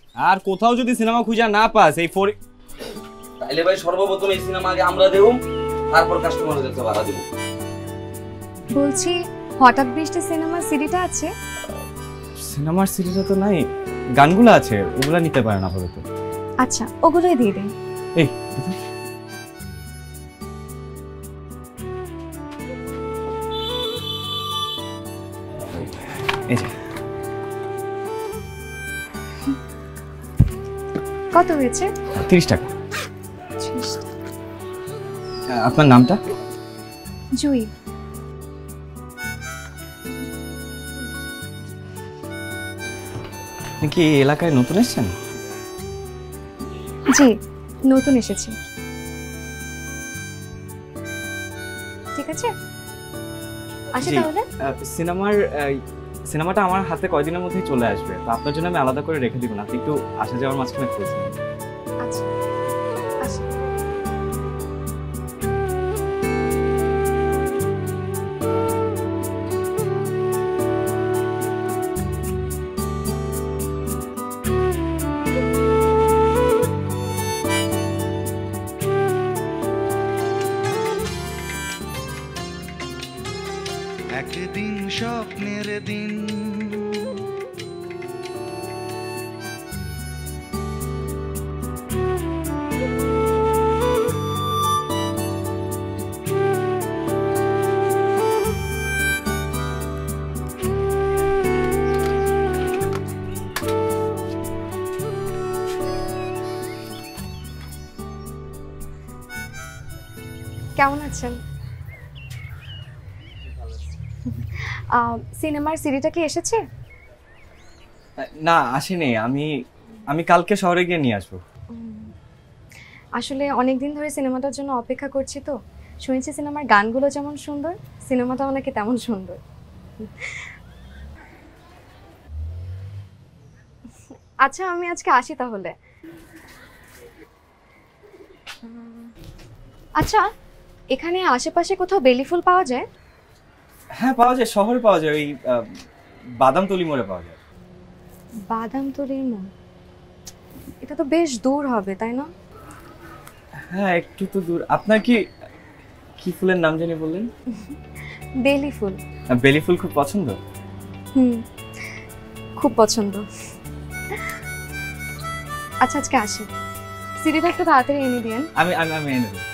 আর কোথাও যদি সিনেমা খুঁজে না পাস এই তাইলে ভাই সর্বপ্রথম এই সিনেমা আগে আমরা দেবো, তারপর কাস্টমারের কাছে ভাড়া দেবো। বলছি হঠাৎ বৃষ্টি সিনেমার সিডিটা আছে? সিনেমার সিরিজে তো নাই, গানগুলো আছে, ওগুলা নিতে পারেন আপাতত। আচ্ছা ওগুলোই দিয়ে দিন। এই এই যে কত হয়েছে? 30 টাকা। আপনার নামটা? জুই। আপনি কি এই এলাকায় নতুন এসেছেন? জি নতুন এসেছি। ঠিক আছে আসি তাহলে। সিনেমাটা আমার হাতে কয়দিনের মধ্যেই চলে আসবে, তো আপনার জন্য আমি আলাদা করে রেখে দিব না, আপনি একটু আসা যাওয়ার মাঝখানে খুঁজে নিন। আচ্ছা আসি। একদিন স্বপ্নের দিন কেমন আছেন? সিনেমার সিডিটা কি এসেছে? না আসেনি, আমি কালকে শহরে গিয়ে নিয়ে আসবো। আসলে অনেকদিন ধরে সিনেমাটার জন্য অপেক্ষা করছি, তো শুনেছি সিনেমার গানগুলো যেমন সুন্দর সিনেমাটাও নাকি তেমন সুন্দর। আচ্ছা আমি আজকে আসি তাহলে। আচ্ছা এখানে আশেপাশে কোথাও বেলি ফুল পাওয়া যায়? হ্যাঁ পাওয়া যায়, শহরে পাওয়া যায়, ওই বাদামতলি মোড়ে পাওয়া যায়। বাদামতলির মোড়? এটা তো বেশ দূর হবে তাই না? হ্যাঁ একটু তো দূর। আপনার কি ফুলের নাম জানি বললেন? বেলি ফুল। বেলি ফুল খুব পছন্দ? খুব পছন্দ। আচ্ছা আজকে আসি, সিডিটা একটু তাড়াতাড়ি এনে দিন। আমি এনে দেব।